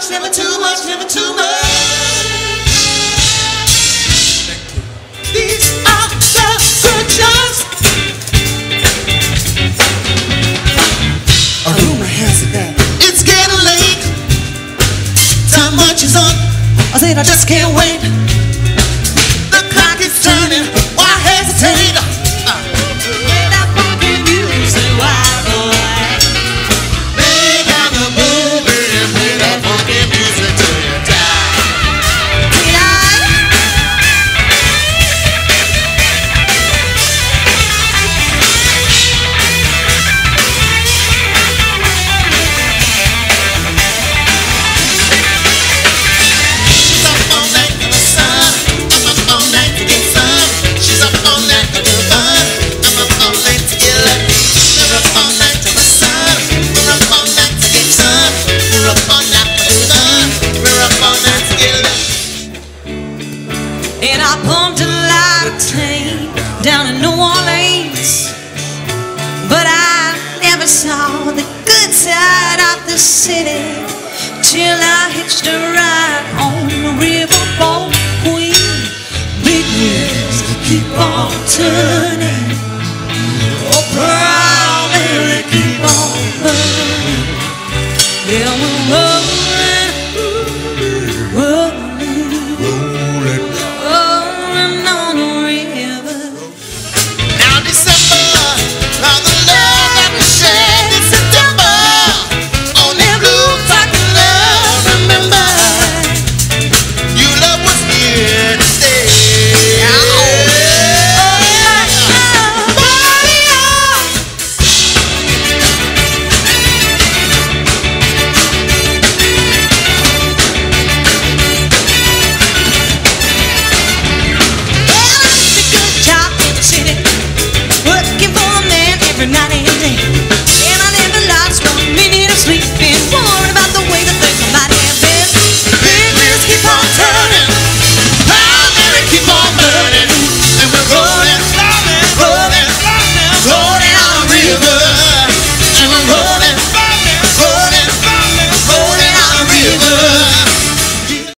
much, never too much, never too much. These are the scriptures. A rumor has it that it's getting late. Time marches on. I said I just can't wait. The clock is turning. Why hesitate? Play that funky music, wild boy. Lay down the movie and play that funky music till you die. She's up all night in the sun. I'm up all night to get some. She's up all night to do fun. I'm up all night to get lucky. We're up all night to the sun. We're up all night to get some. We're up all night to do fun. We're up all night to get lucky. And I pumped a lot of tank down in New Orleans, but I never saw the good side of the city till I hitched a ride on the riverboat Queen. Big wheels keep on turning, oh proudly keep on burning. Yeah, we're rolling, rolling, rolling on the river. Now December, all the love that we shared in September. Only blue talking love, remember. Your love was here to stay. Party on. Well, I did a good job in the city, working for a man every night and day. And I never lost 1 minute of sleep, been worried about the way that things might have been. Big wheels keep on turning, proud Mary keep on burning, and we're rolling, rolling, rolling, rolling on the river, and we're rolling, rolling, rolling on the river.